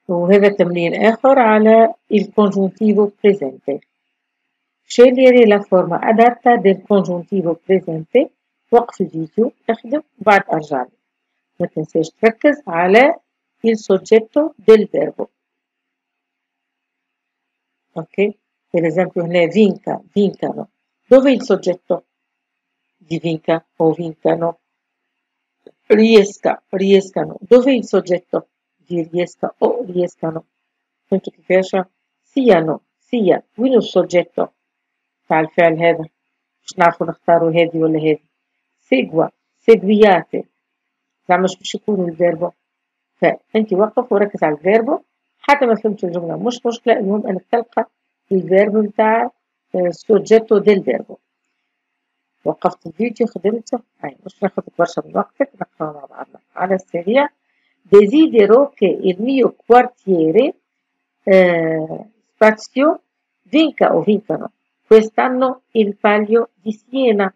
وهذا تمرين آخر على il congiuntivo presente. Scegliere la forma adatta del congiuntivo presente. وقف الفيديو اخدم وبعد أرجع لي. ما تنساش تركز على il soggetto del verbo. Ok? Per esempio هنا vinca, vincano. Dove il soggetto di vinca o vincano? Riesca, riescano. Dove il soggetto di riesca o riescano? فهمتوا كيفاش؟ سيانو سيا وين السوجيتو تاع الفعل هذا؟ باش نعرفو نختارو هذه ولا هذه. سيغوا سيغوياتي زعما باش يكون الفيربو. فأنت وقف وركز على الفيربو حتى ما فهمتش الجملة مش مشكلة، المهم أنك تلقى الفيربو نتاع السوجيتو ديل فيربو. وقفت الفيديو خدمته مش ناخدك برشا من وقتك نقرا مع بعضنا على السريع. Desidero che il mio quartiere spazio vinca o vincano quest'anno il Palio di Siena.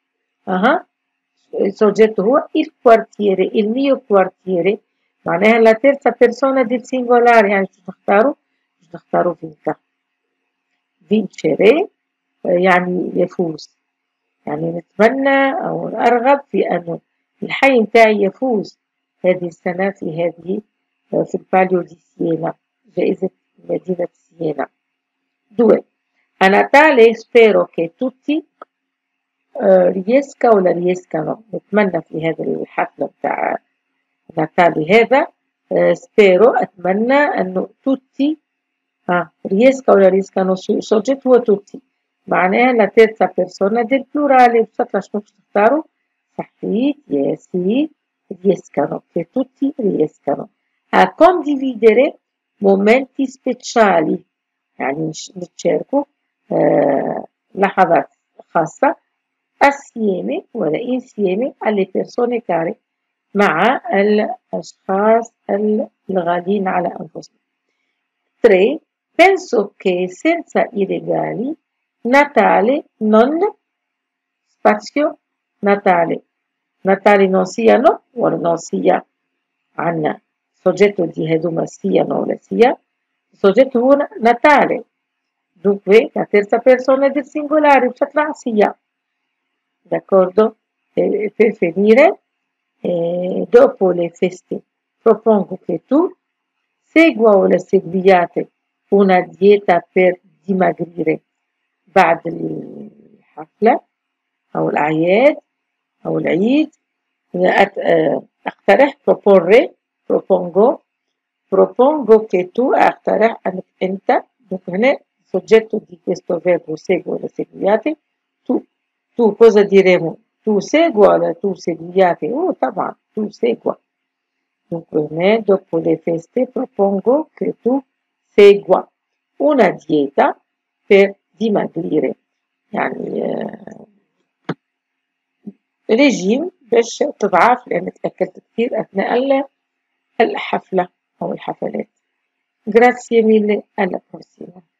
Il soggetto هو il quartiere, il mio quartiere معناها la terza persona del singolare يعني باش نختاروا vinca. vincere يعني يفوز، يعني نتمنى أو أرغب في أن الحي متاعي يفوز هذه السنة في الباليو دي سيينا، جائزة مدينة سيينا. 2. A Natale spero che tutti riesca ولا riescano. نتمنى في هذه الحفلة بتاع ناتالي هذا spero أتمنى أنه tutti riesca ولا riescano soggetto هو tutti معناها la terza persona del plurale. بشكل شنو باش تختاروا؟ صحيح ياسي riescano che tutti riescano a condividere momenti speciali يعني نتشاركوا لحظات خاصة assieme ولا insieme alle persone care مع الأشخاص الغالين على أنفسهم. 3. Penso che senza i regali Natale non spazio Natale non siano ولا non sia عنا soggetto di هذوما siano ولا sia soggetto هو Natale. Dunque la terza persona del singolare بتطلع sia. D'accordo? E per finire, dopo le feste propongo che tu segua o le seguiate una dieta per dimagrire بعد الحفلة أو الأعياد أو العيد. أقترح propongo che tu أقترح أنك أنت هنا soggetto di questo verbo segua o seguiate tu cosa diremo? Tu segua o tu seguiate? طبعا tu segua. Dunque dopo le feste propongo che tu segua una dieta per dimagrire يعني ريجيم باش تضعف لأنك أكلت كثير أثناء الحفلة أو الحفلات. Grazie mille, alla prossima.